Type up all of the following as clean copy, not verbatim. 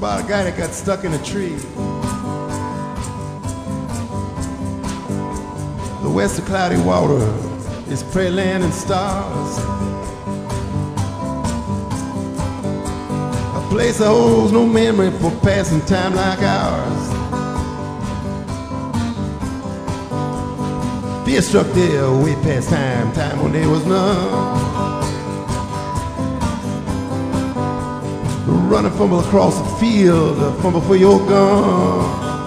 about a guy that got stuck in a tree. The west of cloudy water is prairie land and stars. A place that holds no memory for passing time like ours. Fear struck there way past time, time when there was none. Running fumble across the field, fumble for your gun.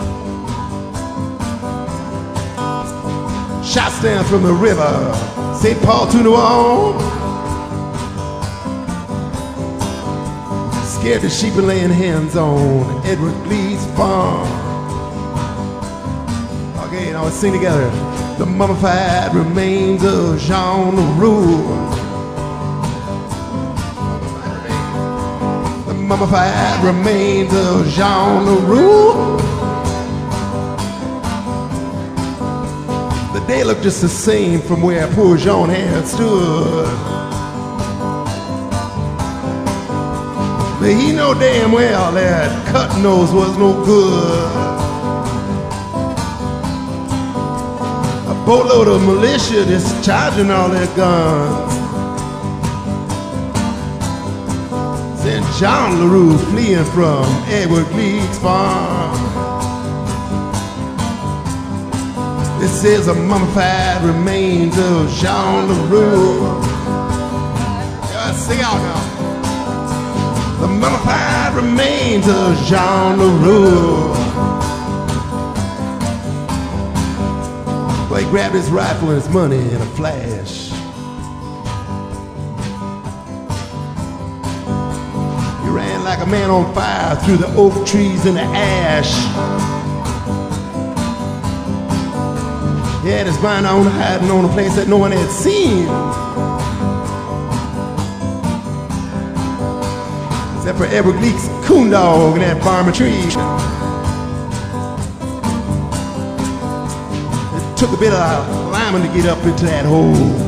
Shots down from the river, St. Paul to New Orleans. Scared the sheep and laying hands on Edward Glee's farm. Okay, now let's sing together. The mummified remains of Jean Larue. Mummified remains of Jean Larue. The day looked just the same from where poor Jean had stood. But he know damn well that cut nose was no good. A boatload of militia discharging all their guns. And Jean Larue fleeing from Edward Glee's farm. This is a mummified remains of Jean Larue. Yeah, sing out now. The mummified remains of Jean Larue. Well, he grabbed his rifle and his money in a flash. Ran like a man on fire through the oak trees and the ash. He had his mind on hiding on a place that no one had seen, except for Edward Glee's coon dog and that farmer tree. It took a bit of lineman to get up into that hole.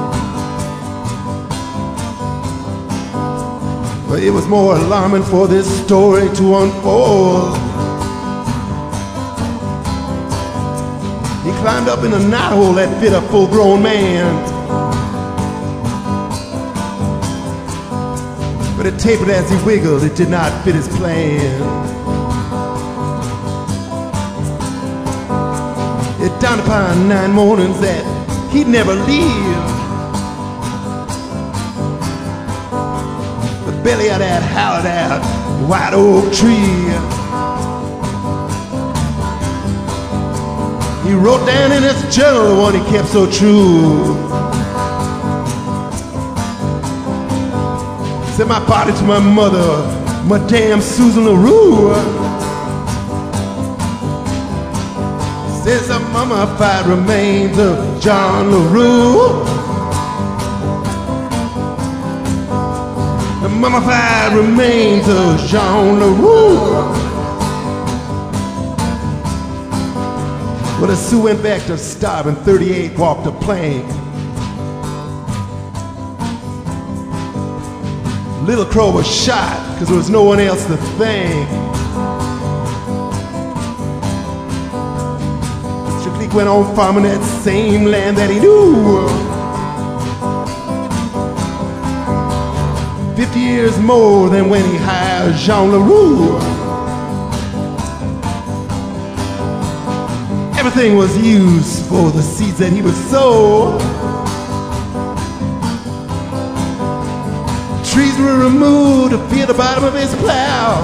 But it was more alarming for this story to unfold. He climbed up in a knothole that fit a full-grown man. But it tapered as he wiggled, it did not fit his plan. It dawned upon 9 mornings that he'd never leave belly of that hollowed out white oak tree. He wrote down in his journal the one he kept so true. Sent my body to my mother, Madame Susan Larue. Says the mummified remains of Jean Larue. The mummified remains of Jean Larue. Well, the Sioux went back to starving, 38 walked a plank. Little Crow was shot because there was no one else to thank. Mr. Gleek went on farming that same land that he knew. 50 years more than when he hired Jean Larue. Everything was used for the seeds that he would sow. Trees were removed to fill the bottom of his plow.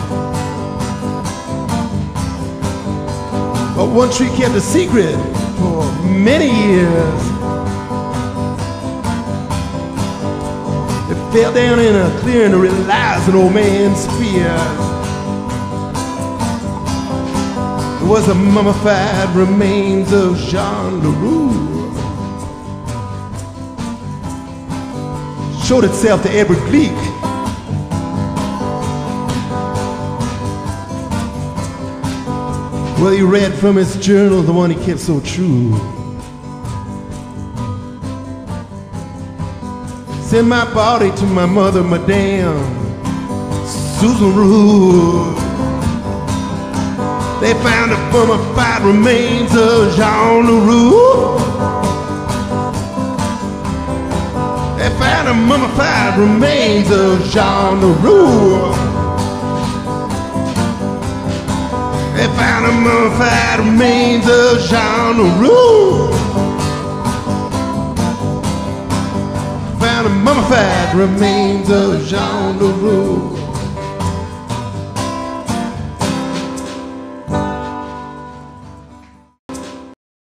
But one tree kept a secret for many years. It fell down in a clearing to realize an old man's fears. It was the mummified remains of Jean Larue. Showed itself to Edward Gleek. Well, he read from his journal, the one he kept so true. Send my body to my mother, Madame Susan Rue. They found the mummified remains of Jean Larue. They found the mummified remains of Jean Larue. They found the mummified remains of Jean Larue. Found the mummified remains of Jean Larue.